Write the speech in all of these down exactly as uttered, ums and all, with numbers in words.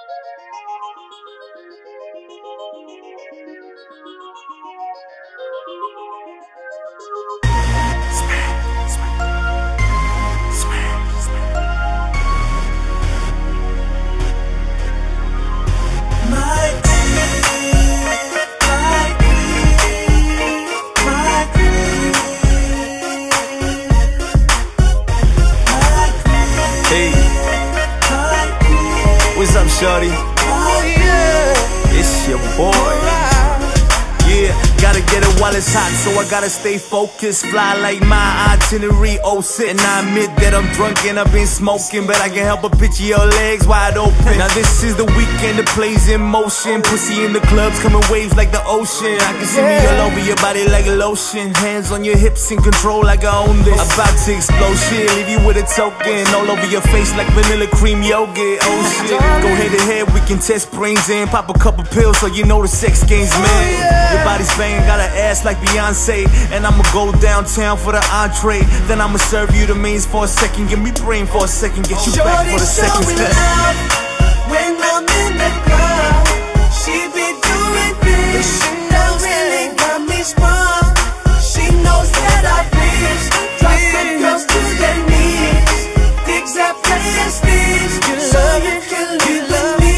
What's up, shorty? Oh, yeah. It's your boy. Yeah, gotta get it while it's hot, so I gotta stay focused. Fly like my itinerary, oh shit. And I admit that I'm drunk and I've been smoking, but I can help but picture your legs wide open. Now this is the weekend, the play's in motion. Pussy in the clubs, coming waves like the ocean. I can see me all over your body like a lotion. Hands on your hips in control like I own this. About to explode shit, leave you with a token. All over your face like vanilla cream yogurt, oh shit. Go head to head, we can test brains in. Pop a couple pills so you know the sex game's mad. Your body's banging, got an ass like Beyonce. And I'ma go downtown for the entree. Then I'ma serve you the mains for a second. Give me brain for a second, get you back for the second step. When I'm in the club, she be doing this. She knows really got me sprung. She knows that I please. Drop the girls to their knees. Digs that playing steez. So you can live with me.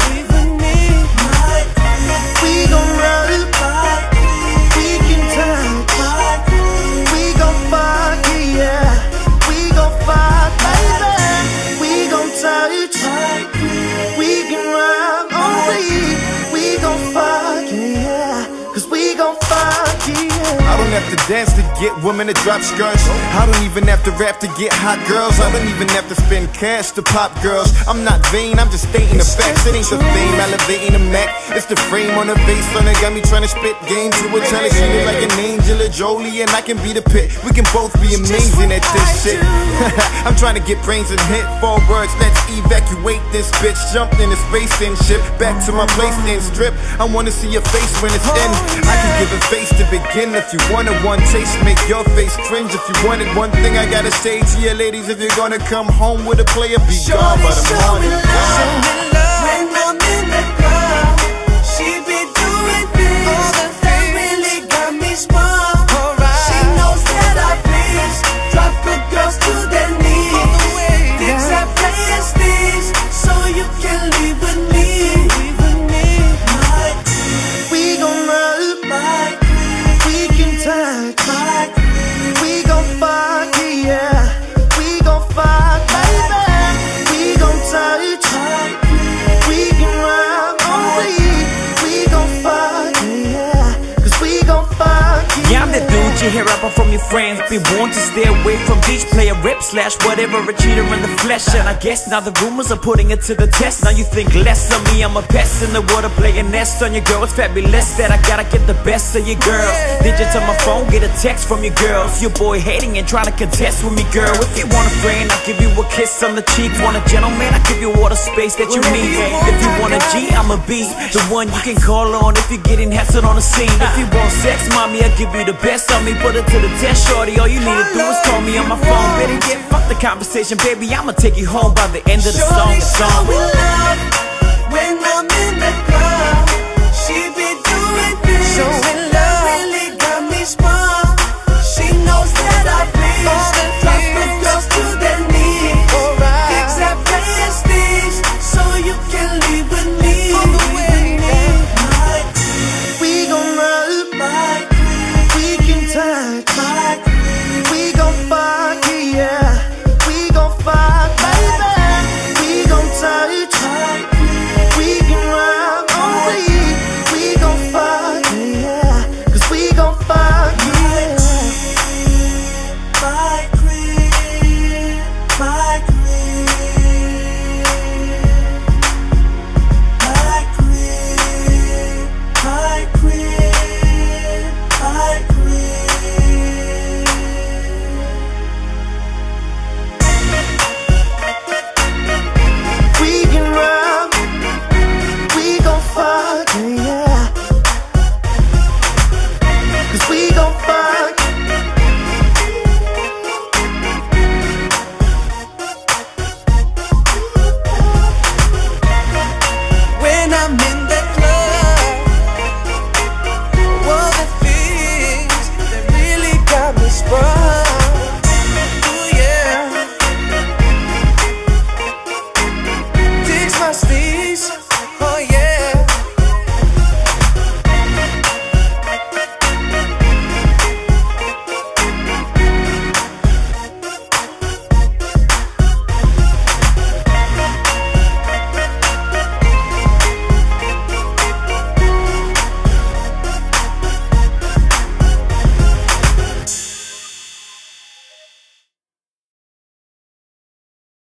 We gon' run it back. We can turn back. We gon' fuck, yeah. We gon' fuck, baby. We gon' touch. We can run only. We gon' fuck, yeah. Cause we gon' fuck, yeah. I don't have to dance to get women to drop skirts. I don't even have to rap to get hot girls. I don't even have to spend cash to pop girls. I'm not vain, I'm just stating the facts. It ain't the fame, elevating the Mac. It's the frame on the face, son, that got me trying to spit game to her. Trying to see me like an Angel or Jolie, and I can be the pit. We can both be amazing at this shit. I'm trying to get brains and hit four words. Let's evacuate this bitch. Jumped in the space and ship back to my place and strip. I wanna see your face when it's in. I can give a face to begin. If you wanted one taste, make your face cringe. If you wanted one thing, I gotta say to you ladies, if you're gonna come home with a player, be gone by the morning. When I'm in the club, she be doing things that really got me sprung. She knows that I please. Drop the girls to their knees. Digs that playing steez. So you can leave with me. We gon' run it back. We can touch. We gon' fuck, yeah. We gon' fuck, baby. We gon' touch. We can run only. We gon' fuck, yeah. Cause we gon' fuck, yeah. Yeah, I'm the dude you hear up from your friends. Be warned to stay away from beach, play a rip slash whatever, a cheater in the flesh. And I guess now the rumors are putting it to the test. Now you think less of me, I'm a pest in the water, playing nest on your girl. It's fabulous that I gotta get the best of your girls. Digits on my phone, get a text from your girls. Your boy hating and trying to contest with me, girl. If you want a friend, I'll give you a kiss on the cheek. Want a gentleman, I'll give you all the space that you need. If you want a G, I'm a B, the one you can call on if you're getting hassled on the scene. If you want sex, mommy, I'll give you the best of me. Put it to the test, shorty. All you need to do is call me on my phone. Better get fuck the conversation, baby. I'ma take you home by the end of the song. The song.